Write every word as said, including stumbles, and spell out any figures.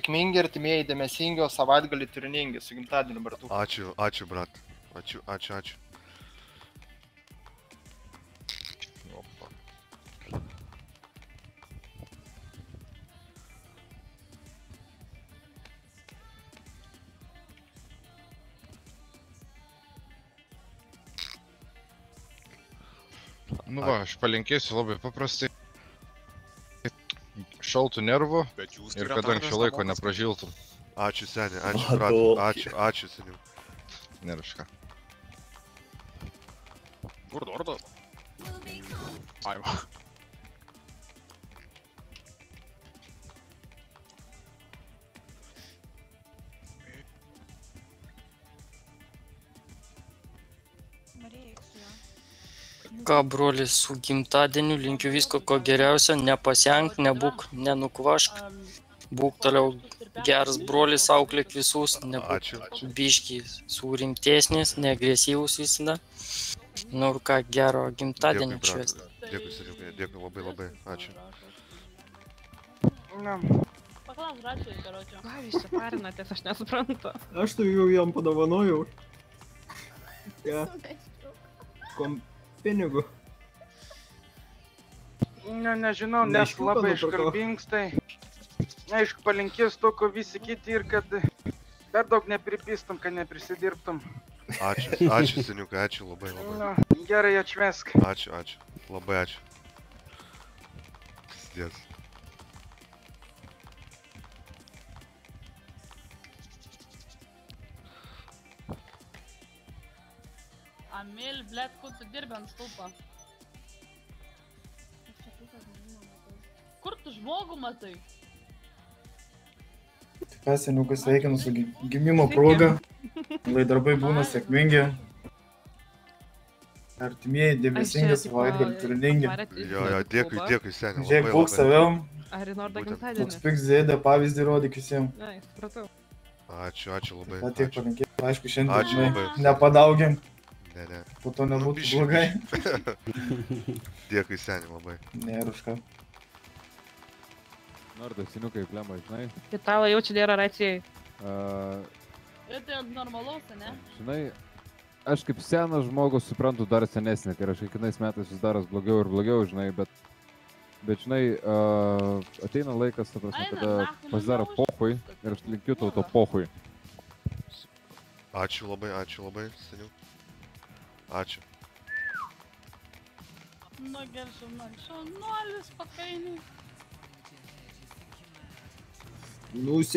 sėkmingi, artimieji dėmesingi, o savaitgalį turiningi. Su gimtadieniu, Bartuku. Ačiū, ačiū, brat. Ačiū, ačiū, ačiū. Opa. Nu va, aš palinkėsiu labai paprastai. Šaltų nervų ir kad anksčiau laiko nepražiltum. Ačiū, seniai, ačiū, brat. Ačiū, ačiū, seniai. Nėraška. Urdu, urdu. Aiva. Ką, brolis, su gimtadieniu linkiu visko ko geriausio, nepasienk, nebūk, nenukvašk, būk toliau geras brolis, auklėk visus, nebūk biški surimtesnis, neagresyvus visada. Nu ir ką, gero gimtadienio švęsti. Dėkui, seniukai, dėkui labai labai, ačiū. Paklaus račiai, karočiu. Ką jūs čia parinatės, aš nesuprantu. Aš tai jau jam padovanojau. Ja. Kom... pinigų. Ne, nežinau, nes labai iškalbings, tai aišku, palinkės toko visi kiti ir kad per daug nepripistum, kad neprisidirbtum. Ačiū, ačiū, seniukai, ačiū labai labai. Nu, gerai atšvesk. Ačiū, ačiū, labai ačiū. Psdės. Amil, blėt, kur tu dirbi ant stulpo? Kur tu žmogų matai? Ką, seniukas, sveikinu su gimimo proga. Lai darbai būna sėkmingi. Artimieji, dėmesingi, savaitgalį turiningi. Jo, jo, dėkui, dėkui, seniai. Žiūrėk, būk savim. Ar į Nordą gimtadienį? Toks piks zėdė, pavyzdį rodyk visiems. Na, supratau. Ačiū, ačiū labai. Ta tiek palinkėjau. Aišku, šiandien Ačiū labai. nepadaugim. Ne, ne. Po to nebūtų blogai. Dėkui, seniai, labai. Nėra už ką. Nordas, seniukai, plema, žinai. Italą jaučiu dėra racijai. Ir tai normalaus, ne? Žinai, aš kaip senas žmogus suprantu dar senesnį, tai aš kiekvienais metais vis daras blogiau ir blogiau, žinai, bet... Bet, žinai, ateina laikas, ta prasme, kada pasidaro pochui ir aš linkiu tau to pochui. Ačiū labai, ačiū labai, seniau. Ačiū. Nu, geršiu, šaunuolis pakainiai. Nusi.